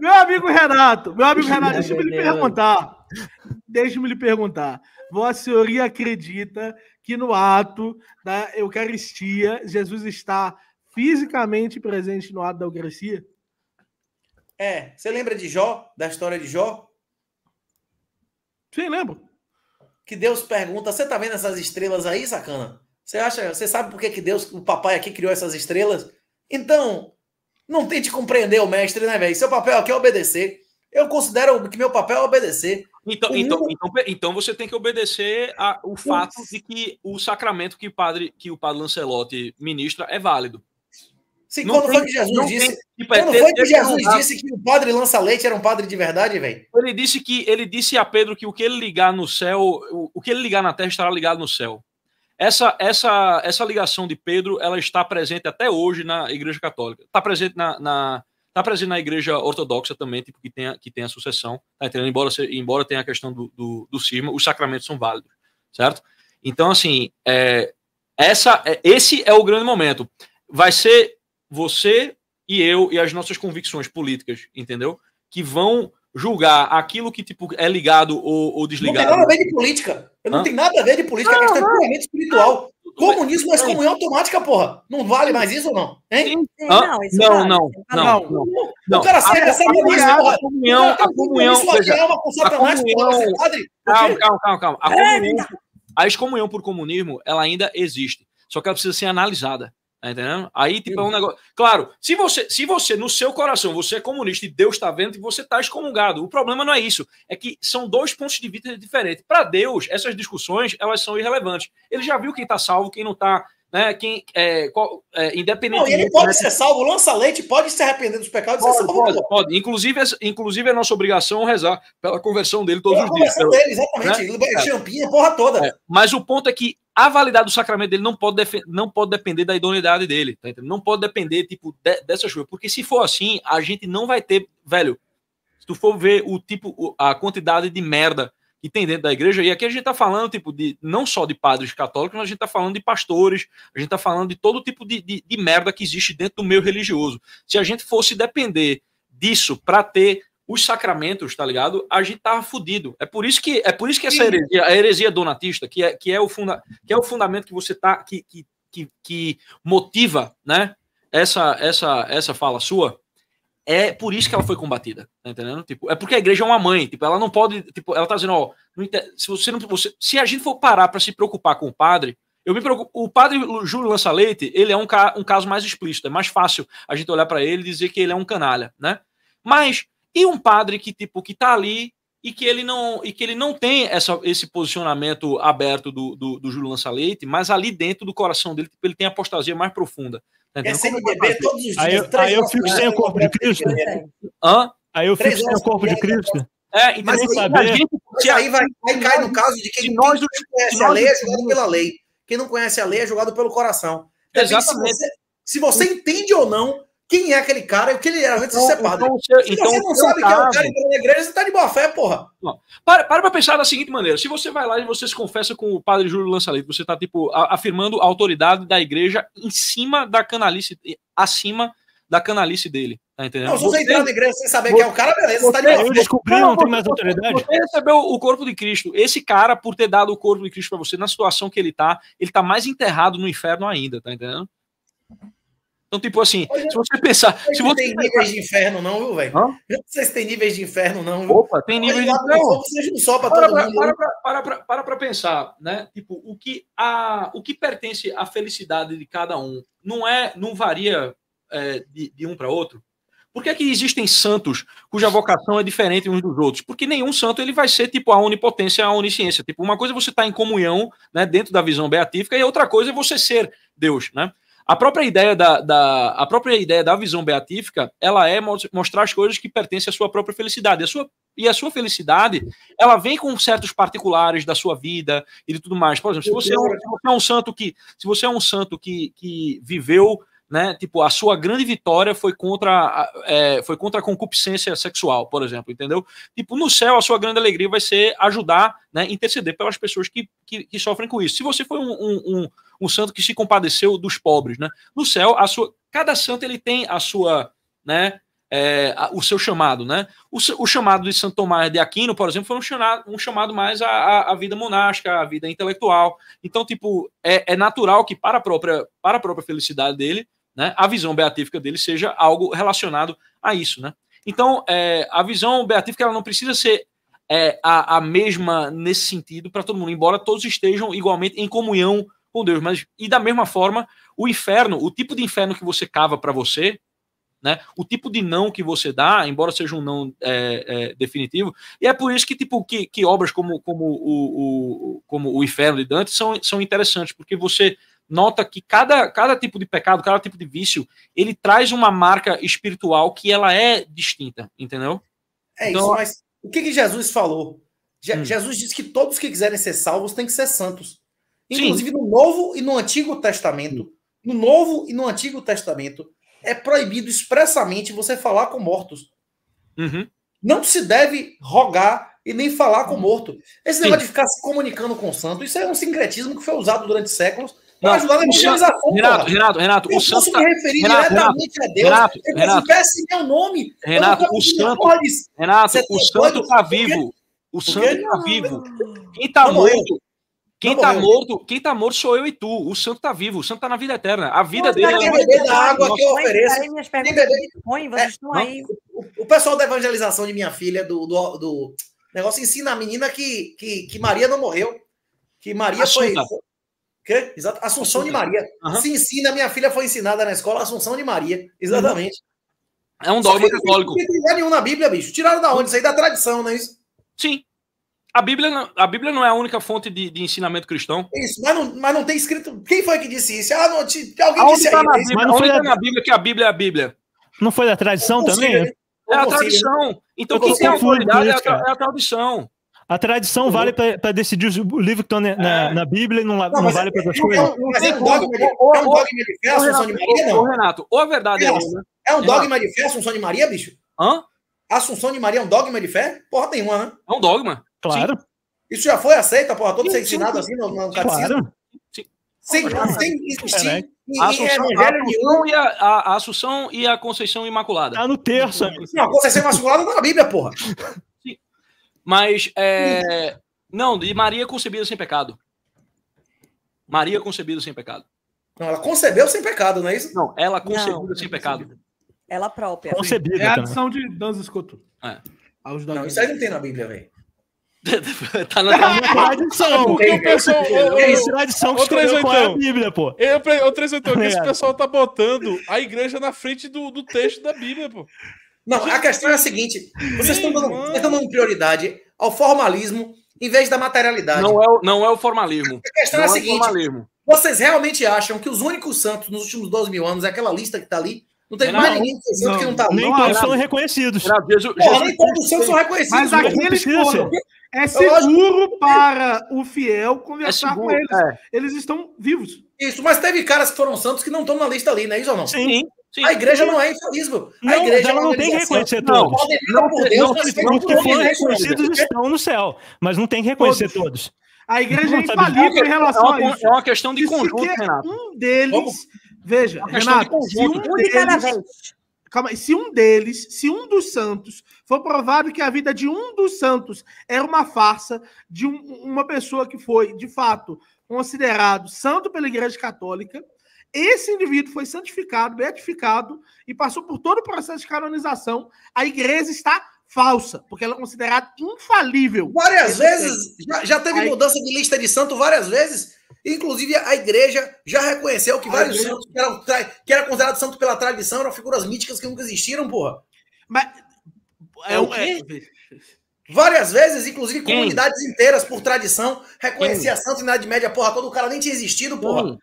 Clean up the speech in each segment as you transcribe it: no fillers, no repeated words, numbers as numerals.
Meu amigo Renato, deixa-me lhe perguntar. Vossa Senhoria acredita que no ato da Eucaristia, Jesus está fisicamente presente no ato da Eucaristia? Você lembra de Jó, da história de Jó? Sim, lembro. Que Deus pergunta, você tá vendo essas estrelas aí, sacana? Você sabe por que Deus, o papai aqui criou essas estrelas? Então, não tente compreender o mestre, né, velho? Seu papel aqui é obedecer. Eu considero que meu papel é obedecer. Então você tem que obedecer ao fato de que o sacramento que o padre Lancelotti ministra é válido. Sim, quando foi que Jesus disse? Quando foi que Jesus disse que o padre Lança-Leite era um padre de verdade, velho? Ele disse a Pedro que o que ele ligar no céu, o que ele ligar na terra estará ligado no céu. Essa ligação de Pedro, ela está presente até hoje na Igreja Católica. Está presente tá presente na Igreja Ortodoxa também, tipo, que tem a sucessão, tá entendendo? Embora tenha a questão do cisma, os sacramentos são válidos, certo? Então, assim, esse é o grande momento. Vai ser você e eu e as nossas convicções políticas, entendeu? Que vão julgar aquilo que tipo é ligado ou desligado. Não tem nada a ver de política. Não tem nada a ver de política, a questão é puramente espiritual. Comunismo é excomunhão automática, porra. Não vale mais isso ou não? Hein? Não. O cara sai dessa comunhão, a comunhão, calma. A excomunhão por comunismo, ela ainda existe. Só que ela precisa ser analisada. Tá entendendo? Aí, tipo, é um negócio. Claro, se você, no seu coração, você é comunista e Deus está vendo que você está excomungado. O problema não é isso. É que são dois pontos de vista diferentes. Para Deus, essas discussões, elas são irrelevantes. Ele já viu quem está salvo, quem não está, né? Independente. Não, e ele pode ser salvo. O Lança-Leite pode se arrepender dos pecados e ser salvo. Pode. Inclusive, é nossa obrigação rezar pela conversão dele todos os dias. Pela conversão dele, exatamente. Né? Champinha, porra toda. Mas o ponto é que a validade do sacramento dele não pode depender da idoneidade dele, tá entendendo? Não pode depender, tipo, dessas coisas. Porque se for assim, a gente não vai ter... Velho, se tu for ver a quantidade de merda que tem dentro da igreja, e aqui a gente tá falando, tipo, não só de padres católicos, mas a gente tá falando de pastores, a gente tá falando de todo tipo de merda que existe dentro do meio religioso. Se a gente fosse depender disso para ter os sacramentos, tá ligado? A gente tava fudido. É por isso que essa heresia, a heresia donatista, que é o fundamento que você tá, que motiva, né? Essa fala sua, é por isso que ela foi combatida, tá entendendo? Tipo, é porque a igreja é uma mãe, tipo, ela não pode, tipo, ela tá dizendo, ó, se a gente for parar para se preocupar com o padre, eu me preocupo. O padre Júlio Lança-Leite, ele é um caso mais explícito, é mais fácil a gente olhar para ele e dizer que ele é um canalha, né? Mas e um padre que tá ali e que ele não tem esse posicionamento aberto do Júlio Lança-Leite, mas ali dentro do coração dele, tipo, ele tem a apostasia mais profunda. Tá SNBB todos os dias. Aí eu fico sem o corpo de Cristo. Aí eu fico sem o corpo de Cristo. Mas aí cai no caso de quem não conhece a lei é julgado pela lei. Quem não conhece a lei é julgado pelo coração. Exatamente. Se você entende ou não quem é aquele cara e o que ele era antes de ser padre. Se você não sabe quem é o cara na igreja, você tá de boa fé, porra. Para pensar da seguinte maneira: se você vai lá e você se confessa com o padre Júlio Lança-Leite, você tá, tipo, afirmando a autoridade da igreja em cima da canalice, acima da canalice dele. Tá entendendo? Não, se você entrar na igreja sem saber quem é o cara, beleza, você tá de boa fé. Eu descobri, não tem mais autoridade. Você recebeu o corpo de Cristo. Esse cara, por ter dado o corpo de Cristo para você, na situação que ele tá mais enterrado no inferno ainda, tá entendendo? Então, tipo assim, se você pensar... Não tem níveis de inferno não, viu, velho? Não sei se tem níveis de inferno não, viu? Opa, tem níveis de inferno. Seja um só para todo mundo. Para pensar, né? Tipo, o que pertence à felicidade de cada um não varia de um para outro. Por que é que existem santos cuja vocação é diferente uns dos outros? Porque nenhum santo ele vai ser tipo a onipotência, a onisciência. Tipo, uma coisa é você estar em comunhão, né, dentro da visão beatífica, e outra coisa é você ser Deus, né? A própria ideia da visão beatífica, ela é mostrar as coisas que pertencem à sua própria felicidade. A sua felicidade, ela vem com certos particulares da sua vida e de tudo mais. Por exemplo, se você é um santo que viveu, né, tipo, a sua grande vitória foi contra a concupiscência sexual, por exemplo, entendeu? Tipo, no céu, a sua grande alegria vai ser ajudar, né, interceder pelas pessoas que sofrem com isso. Se você foi um santo que se compadeceu dos pobres, né? No céu, cada santo ele tem a sua, né, o seu chamado, né? O chamado de Santo Tomás de Aquino, por exemplo, foi um chamado mais à vida monástica, à vida intelectual. Então, tipo, é natural que para a própria felicidade dele, né, a visão beatífica dele seja algo relacionado a isso, né? Então, a visão beatífica ela não precisa ser a mesma nesse sentido para todo mundo, embora todos estejam igualmente em comunhão com Deus. Mas, e da mesma forma, o inferno, o tipo de inferno que você cava para você, né, o tipo de não que você dá, embora seja um não definitivo, e é por isso que, tipo, que obras como o Inferno de Dante são interessantes, porque você nota que cada tipo de pecado, cada tipo de vício, ele traz uma marca espiritual que ela é distinta, entendeu? Então, isso, mas o que Jesus falou? Jesus disse que todos que quiserem ser salvos têm que ser santos. Inclusive no Novo e no Antigo Testamento. No Novo e no Antigo Testamento é proibido expressamente você falar com mortos. Não se deve rogar e nem falar com morto. Esse negócio de ficar se comunicando com o santo, isso é um sincretismo que foi usado durante séculos para ajudar na evangelização. Renato, eu posso me referir diretamente a Deus. Eu peço meu nome. Renato, o santo está vivo. O santo está vivo. Quem está morto? Quem tá morto sou eu e tu. O santo tá vivo, o santo tá na vida eterna. A vida dele é beber da água que eu ofereço. O pessoal da evangelização de minha filha, do negócio, ensina a menina que Maria não morreu. Que Maria foi. Que? Exato. Assunção de Maria. Se ensina, minha filha foi ensinada na escola Assunção de Maria. Exatamente. É um dogma católico. Não tem nenhum na Bíblia, bicho. Tiraram da onde? Isso aí da tradição, não é isso? Sim. A Bíblia não é a única fonte de ensinamento cristão. Isso, mas não tem escrito. Quem foi que disse isso? Alguém disse aí. Mas não foi na Bíblia que a Bíblia é a Bíblia. Não foi da tradição também? É a tradição. Então, quem tem autoridade é a tradição. A tradição vale para decidir o livro que estão na Bíblia e não vale para outras coisas. Mas é um dogma de fé, a Assunção de Maria, não? Renato, ou a verdade é um dogma de fé, a Assunção de Maria, bicho? Hã? A Assunção de Maria é um dogma de fé? Porra nenhuma, né? É um dogma. Claro. Sim. Isso já foi aceito, porra, todo ser ensinado assim no catecismo? Claro. Sem existir a Assunção e a Conceição Imaculada. Tá no terço. Não, a Conceição Imaculada tá na Bíblia, porra. Sim. Mas, não, de Maria concebida sem pecado. Maria concebida sem pecado. Não, ela concebeu sem pecado, não é isso? Não, ela concebida sem pecado. Ela própria. Concebida. É a adição de Danza Escoto. Não, isso aí não tem na Bíblia, velho. Tá na tradição. Porque o pessoal. Tradição que escolheu qual é a Bíblia, pô. O 381, que esse pessoal tá botando a igreja na frente do texto da Bíblia, pô. Não, a questão é a seguinte: vocês estão dando prioridade ao formalismo em vez da materialidade. Não é o formalismo. A questão é a seguinte: vocês realmente acham que os únicos santos nos últimos 12 mil anos é aquela lista que tá ali? Não tem mais ninguém santo que não tá ali. Nem todos são reconhecidos. Nem todos os santos são reconhecidos. Mas aqueles foram. É seguro para o fiel conversar com eles. Eles estão vivos. Isso, mas teve caras que foram santos que não estão na lista ali, não é isso ou não? Sim. A igreja não é infalível. A igreja ela não tem que reconhecer todos. Os que foram reconhecidos estão no céu, mas não tem que reconhecer todos. A igreja é infalível em relação a isso. É uma questão de conjunto, Renato. Um deles... Veja, Renato, se um dos santos for provado que a vida de um dos santos era uma farsa de uma pessoa que foi, de fato, considerado santo pela Igreja Católica, esse indivíduo foi santificado, beatificado e passou por todo o processo de canonização, a igreja está falsa, porque ela é considerada infalível. Várias vezes, já teve mudança de lista de santo várias vezes. Inclusive, a igreja já reconheceu que vários santos que eram considerados santos pela tradição eram figuras míticas que nunca existiram, porra. Mas várias vezes, inclusive, comunidades inteiras, por tradição, reconhecia santos na Idade Média, porra, todo o cara nem tinha existido, porra.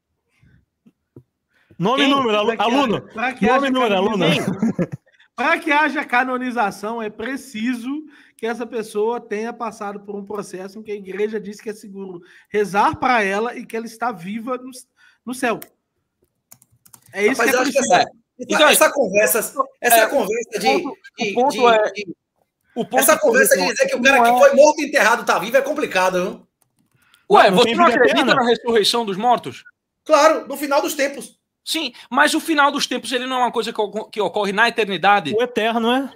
Nome e número, aluno. Nome e número, aluno. Para que haja canonização, é preciso que essa pessoa tenha passado por um processo em que a igreja diz que é seguro rezar para ela e que ela está viva no céu. É isso. Rapaz, que é preciso. Então, essa conversa de dizer que o cara que foi morto e enterrado está vivo é complicado, viu? Ué, você não acredita na ressurreição dos mortos? Claro, no final dos tempos. Sim, mas o final dos tempos ele não é uma coisa que ocorre na eternidade. O eterno, é?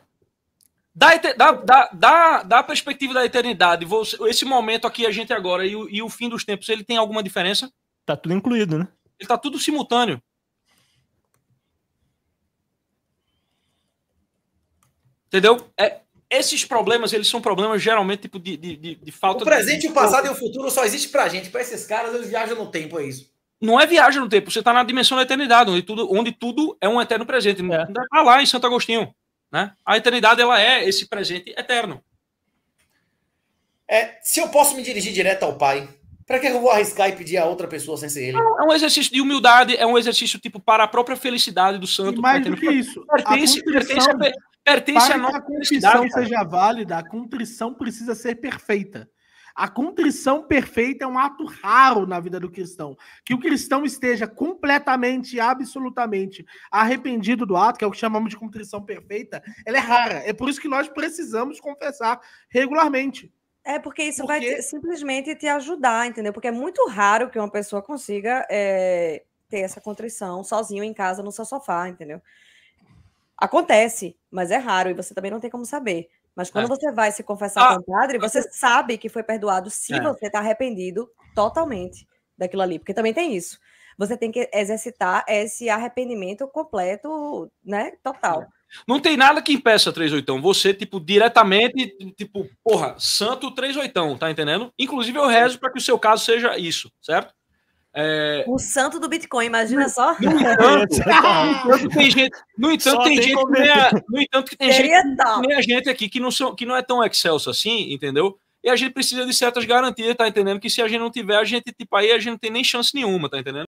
Da perspectiva da eternidade, esse momento aqui, a gente agora, e o fim dos tempos, ele tem alguma diferença? Tá tudo incluído, né? Ele tá tudo simultâneo. Entendeu? Esses problemas, eles são problemas geralmente tipo de falta... O presente, o passado e o futuro só existe pra gente. Pra esses caras, eles viajam no tempo, é isso. Não é viagem no tempo, você tá na dimensão da eternidade, onde tudo é um eterno presente. Tá lá em Santo Agostinho. Né? A eternidade, ela é esse presente eterno. Se eu posso me dirigir direto ao Pai, para que eu vou arriscar e pedir a outra pessoa sem ser ele? É um exercício de humildade, é um exercício tipo para a própria felicidade do santo. E mais do que isso, pertence a nossa felicidade. Para que a contrição seja válida, a contrição precisa ser perfeita. A contrição perfeita é um ato raro na vida do cristão. Que o cristão esteja completamente, absolutamente arrependido do ato, que é o que chamamos de contrição perfeita, ela é rara. É por isso que nós precisamos confessar regularmente. Porque isso vai simplesmente te ajudar, entendeu? Porque é muito raro que uma pessoa consiga ter essa contrição sozinho em casa, no seu sofá, entendeu? Acontece, mas é raro e você também não tem como saber. Mas quando você vai se confessar com o padre, você sabe que foi perdoado se você está arrependido totalmente daquilo ali. Porque também tem isso. Você tem que exercitar esse arrependimento completo, né? Total. Não tem nada que impeça 38. Você, tipo, diretamente, tipo, porra, santo 38, tá entendendo? Inclusive, eu rezo para que o seu caso seja isso, certo? O santo do Bitcoin, imagina só. No entanto, tem gente que nem a gente aqui que não é tão excelso assim, entendeu? E a gente precisa de certas garantias, tá entendendo? Que se a gente não tiver, a gente, tipo, aí a gente não tem nem chance nenhuma, tá entendendo?